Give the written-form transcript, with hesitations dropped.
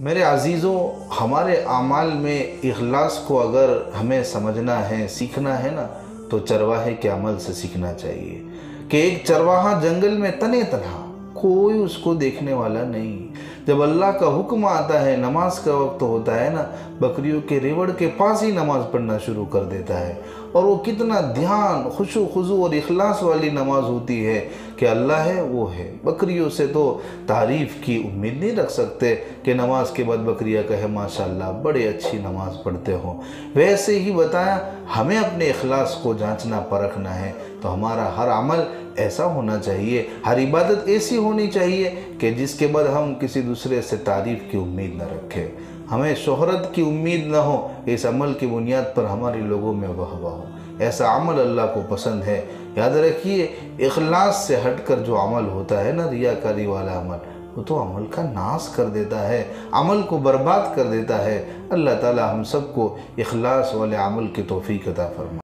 میرے عزیزوں، ہمارے اعمال میں اخلاص کو اگر ہمیں سمجھنا ہے، سیکھنا ہے نا، تو چرواہے کے عمل سے سیکھنا چاہیے کہ ایک چرواہا جنگل میں تنے تنہا، کوئی اس کو دیکھنے والا نہیں، جب اللہ کا حکم آتا ہے، نماز کا وقت ہوتا ہے نا، بکریوں کے ریوڑ کے پاس ہی نماز پڑھنا شروع کر دیتا ہے، اور وہ کتنا دھیان، خشوع خضوع اور اخلاص والی نماز ہوتی ہے کہ اللہ ہے وہ ہے۔ بکریوں سے تو تعریف کی امید نہیں رکھ سکتے کہ نماز کے بعد بکریاں کہے ماشاءاللہ بڑے اچھی نماز پڑھتے ہو۔ ویسے ہی بتایا ہمیں اپنے اخلاص کو جانچنا پرکھنا ہے، تو ہمارا ہر عمل ایسا ہونا چاہیے، ہر عبادت ایسی ہونی چاہیے کہ جس کے بعد ہم کسی دوسرے سے تعریف کی امید نہ رکھیں، ہمیں شہرت کی امید نہ ہو، اس عمل کی بنیاد پر ہماری لوگوں میں واہ واہ ہو۔ ایسا عمل اللہ کو پسند ہے۔ یاد رکھیے، اخلاص سے ہٹ کر جو عمل ہوتا ہے نا، ریاکاری والا عمل، وہ تو عمل کا ناس کر دیتا ہے، عمل کو برباد کر دیتا ہے۔ اللہ تعالی ہم سب کو اخلاص والے عمل کی توفیق عطا فرمائے۔